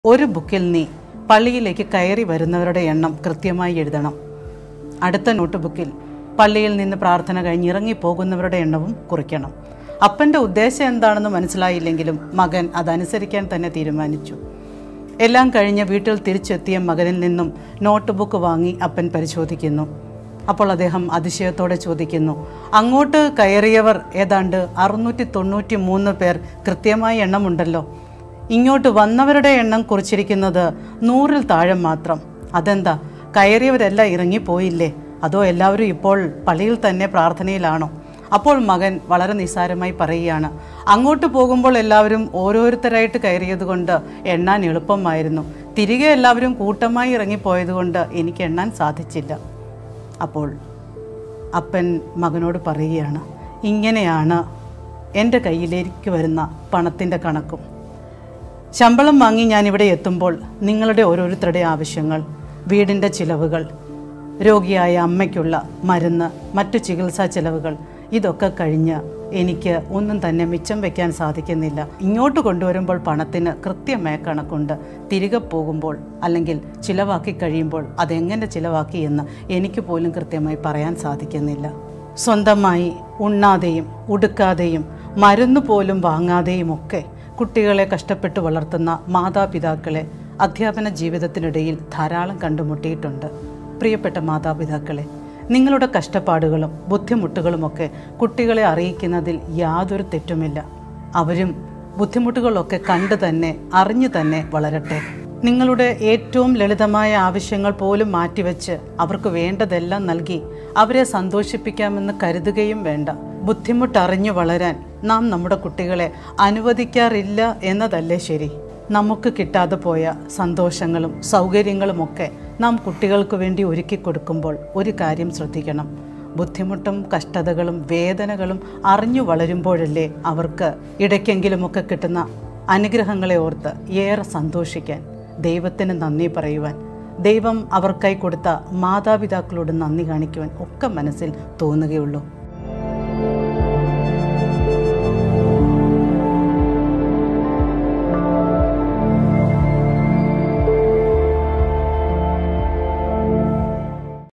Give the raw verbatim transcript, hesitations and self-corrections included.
ഒരു ബുക്കിൽ നീ പള്ളിയിലേക്ക് കയറി വരുന്നവരുടെ എണ്ണം കൃത്യമായി എഴുതണം. അടുത്ത നോട്ട് ബുക്കിൽ പള്ളിയിൽ നിന്ന് പ്രാർത്ഥന കഴിഞ്ഞ് ഇറങ്ങി പോകുന്നവരുടെ എണ്ണവും കുറിക്കണം. അപ്പൻ്റെ ഉദ്ദേശം എന്താണെന്ന് മനസ്സിലായില്ലെങ്കിലും മകൻ അതനുസരിക്കാൻ തന്നെ തീരുമാനിച്ചു. എല്ലാം കഴിഞ്ഞ് വീട്ടിൽ തിരിച്ചെത്തിയ മകനിൽ നിന്നും നോട്ട് ബുക്ക് വാങ്ങി അപ്പൻ പരിശോധിക്കുന്നു. അപ്പോൾ അദ്ദേഹം അതിശയത്തോടെ ചോദിക്കുന്നു, അങ്ങോട്ട് കയറിയവർ ഏതാണ്ട് അറുന്നൂറ്റി തൊണ്ണൂറ്റി മൂന്ന് പേർ കൃത്യമായി എണ്ണമുണ്ടല്ലോ. ഇങ്ങോട്ട് വന്നവരുടെ എണ്ണം കുറിച്ചിരിക്കുന്നത് നൂറിൽ താഴെ മാത്രം. അതെന്താ, കയറിയവരെല്ലാം ഇറങ്ങിപ്പോയില്ലേ? അതോ എല്ലാവരും ഇപ്പോൾ പള്ളിയിൽ തന്നെ പ്രാർത്ഥനയിലാണോ? അപ്പോൾ മകൻ വളരെ നിസ്സാരമായി പറയുകയാണ്, അങ്ങോട്ട് പോകുമ്പോൾ എല്ലാവരും ഓരോരുത്തരായിട്ട് കയറിയതുകൊണ്ട് എണ്ണാൻ എളുപ്പമായിരുന്നു. തിരികെ എല്ലാവരും കൂട്ടമായി ഇറങ്ങിപ്പോയതുകൊണ്ട് എനിക്ക് എണ്ണാൻ സാധിച്ചില്ല. അപ്പോൾ അപ്പൻ മകനോട് പറയുകയാണ്, ഇങ്ങനെയാണ് എൻ്റെ കയ്യിലേക്ക് വരുന്ന പണത്തിൻ്റെ കണക്കും. ശമ്പളം വാങ്ങി ഞാനിവിടെ എത്തുമ്പോൾ നിങ്ങളുടെ ഓരോരുത്തരുടെ ആവശ്യങ്ങൾ, വീടിൻ്റെ ചിലവുകൾ, രോഗിയായ അമ്മയ്ക്കുള്ള മരുന്ന്, മറ്റു ചികിത്സാ ചിലവുകൾ, ഇതൊക്കെ കഴിഞ്ഞ് എനിക്ക് ഒന്നും തന്നെ മിച്ചം വയ്ക്കാൻ സാധിക്കുന്നില്ല. ഇങ്ങോട്ട് കൊണ്ടുവരുമ്പോൾ പണത്തിന് കൃത്യമായ കണക്കുണ്ട്. തിരികെ പോകുമ്പോൾ അല്ലെങ്കിൽ ചിലവാക്കി കഴിയുമ്പോൾ അതെങ്ങനെ ചിലവാക്കി എന്ന് എനിക്ക് പോലും കൃത്യമായി പറയാൻ സാധിക്കുന്നില്ല. സ്വന്തമായി ഉണ്ണാതെയും ഉടുക്കാതെയും മരുന്ന് പോലും വാങ്ങാതെയും ഒക്കെ കുട്ടികളെ കഷ്ടപ്പെട്ട് വളർത്തുന്ന മാതാപിതാക്കളെ അധ്യാപന ജീവിതത്തിനിടയിൽ ധാരാളം കണ്ടുമുട്ടിയിട്ടുണ്ട്. പ്രിയപ്പെട്ട മാതാപിതാക്കളെ, നിങ്ങളുടെ കഷ്ടപ്പാടുകളും ബുദ്ധിമുട്ടുകളുമൊക്കെ കുട്ടികളെ അറിയിക്കുന്നതിൽ യാതൊരു തെറ്റുമില്ല. അവരും ബുദ്ധിമുട്ടുകളൊക്കെ കണ്ടു തന്നെ അറിഞ്ഞു തന്നെ വളരട്ടെ. നിങ്ങളുടെ ഏറ്റവും ലളിതമായ ആവശ്യങ്ങൾ പോലും മാറ്റിവെച്ച് അവർക്ക് വേണ്ടതെല്ലാം നൽകി അവരെ സന്തോഷിപ്പിക്കാമെന്ന് കരുതുകയും വേണ്ട. ബുദ്ധിമുട്ടറിഞ്ഞു വളരാൻ നാം നമ്മുടെ കുട്ടികളെ അനുവദിക്കാറില്ല എന്നതല്ലേ ശരി? നമുക്ക് കിട്ടാതെ പോയ സന്തോഷങ്ങളും സൗകര്യങ്ങളുമൊക്കെ നാം കുട്ടികൾക്ക് വേണ്ടി ഒരുക്കി കൊടുക്കുമ്പോൾ ഒരു കാര്യം ശ്രദ്ധിക്കണം. ബുദ്ധിമുട്ടും കഷ്ടതകളും വേദനകളും അറിഞ്ഞു വളരുമ്പോഴല്ലേ അവർക്ക് ഇടയ്ക്കെങ്കിലുമൊക്കെ കിട്ടുന്ന അനുഗ്രഹങ്ങളെ ഓർത്ത് ഏറെ സന്തോഷിക്കാൻ, ദൈവത്തിന് നന്ദി പറയുവാൻ, ദൈവം അവർക്കായി കൊടുത്ത മാതാപിതാക്കളോട് നന്ദി കാണിക്കുവാൻ ഒക്കെ മനസ്സിൽ തോന്നുകയുള്ളൂ.